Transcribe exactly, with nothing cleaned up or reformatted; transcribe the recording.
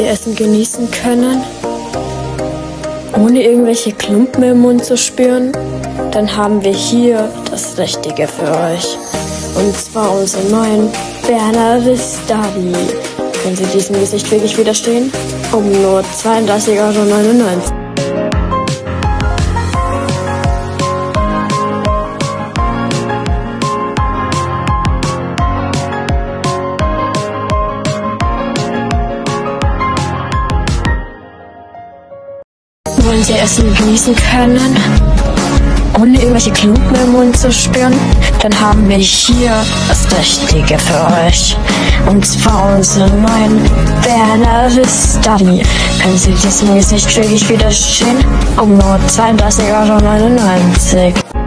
Sie Essen genießen können, ohne irgendwelche Klumpen im Mund zu spüren? Dann haben wir hier das Richtige für euch. Und zwar unseren neuen Berner Ristadi. Können Sie diesem Gesicht wirklich widerstehen? Um nur zweiunddreißig Euro neunundneunzig. Wollen Sie Essen genießen können, ohne irgendwelche Klumpen im Mund zu spüren? Dann haben wir hier das Richtige für euch. Und zwar unseren neuen Berner Ristadi. Können Sie diesem Gesicht wirklich widerstehen? Um nur zweiunddreißig Euro neunundneunzig.